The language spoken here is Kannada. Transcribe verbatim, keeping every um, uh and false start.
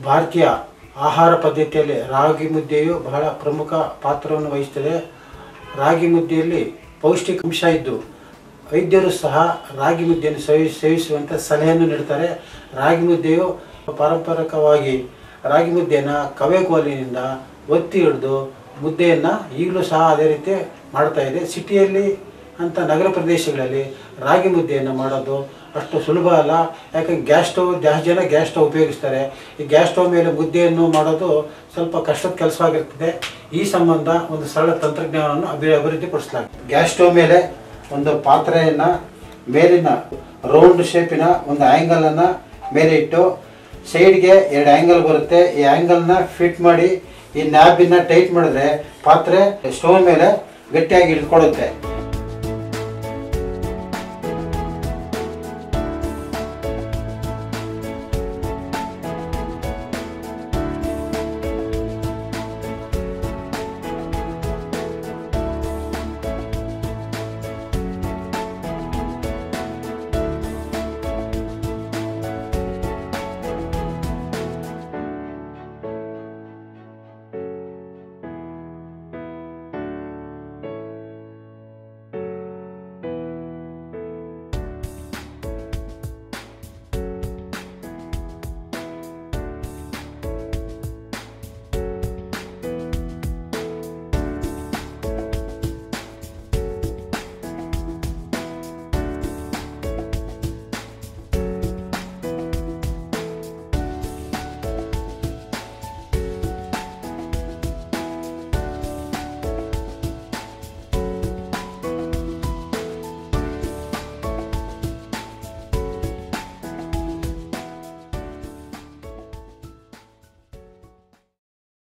ಭಾರತೀಯ ಆಹಾರ ಪದ್ಧತಿಯಲ್ಲಿ ರಾಗಿ ಮುದ್ದೆಯು ಬಹಳ ಪ್ರಮುಖ ಪಾತ್ರವನ್ನು ವಹಿಸುತ್ತದೆ. ರಾಗಿ ಮುದ್ದೆಯಲ್ಲಿ ಪೌಷ್ಟಿಕಾಂಶ ಇದ್ದು ವೈದ್ಯರು ಸಹ ರಾಗಿ ಮುದ್ದೆಯನ್ನು ಸೇವಿ ಸೇವಿಸುವಂಥ ಸಲಹೆಯನ್ನು ನೀಡುತ್ತಾರೆ. ರಾಗಿ ಮುದ್ದೆಯು ಪಾರಂಪರಿಕವಾಗಿ ರಾಗಿ ಮುದ್ದೆಯನ್ನು ಕವೆಗೋಲಿನಿಂದ ಒತ್ತಿ ಹಿಡಿದು ಮುದ್ದೆಯನ್ನು ಈಗಲೂ ಸಹ ಅದೇ ರೀತಿ ಮಾಡ್ತಾ ಇದೆ. ಸಿಟಿಯಲ್ಲಿ ಅಂತ ನಗರ ಪ್ರದೇಶಗಳಲ್ಲಿ ರಾಗಿ ಮುದ್ದೆಯನ್ನು ಮಾಡೋದು ಅಷ್ಟು ಸುಲಭ ಅಲ್ಲ. ಯಾಕಂದ್ರೆ ಗ್ಯಾಸ್ ಸ್ಟವ್ ಜಾಸ್ತಿ ಜನ ಗ್ಯಾಸ್ ಸ್ಟವ್ ಉಪಯೋಗಿಸ್ತಾರೆ. ಈ ಗ್ಯಾಸ್ ಸ್ಟವ್ ಮೇಲೆ ಮುದ್ದೆಯನ್ನು ಮಾಡೋದು ಸ್ವಲ್ಪ ಕಷ್ಟದ ಕೆಲಸವಾಗಿರ್ತದೆ. ಈ ಸಂಬಂಧ ಒಂದು ಸರಳ ತಂತ್ರಜ್ಞಾನವನ್ನು ಅಭಿ ಅಭಿವೃದ್ಧಿಪಡಿಸಲಾಗಿದೆ. ಗ್ಯಾಸ್ ಸ್ಟವ್ ಮೇಲೆ ಒಂದು ಪಾತ್ರೆಯನ್ನು ಮೇಲಿನ ರೌಂಡ್ ಶೇಪಿನ ಒಂದು ಆ್ಯಂಗಲನ್ನು ಮೇಲೆ ಇಟ್ಟು ಸೈಡ್ಗೆ ಎರಡು ಆ್ಯಂಗಲ್ ಬರುತ್ತೆ. ಈ ಆ್ಯಂಗಲ್ನ ಫಿಟ್ ಮಾಡಿ ಈ ನ್ಯಾಬಿನ ಟೈಟ್ ಮಾಡಿದ್ರೆ ಪಾತ್ರೆ ಸ್ಟವ್ ಮೇಲೆ ಗಟ್ಟಿಯಾಗಿ ಹಿಡ್ಕೊಳ್ಳುತ್ತೆ.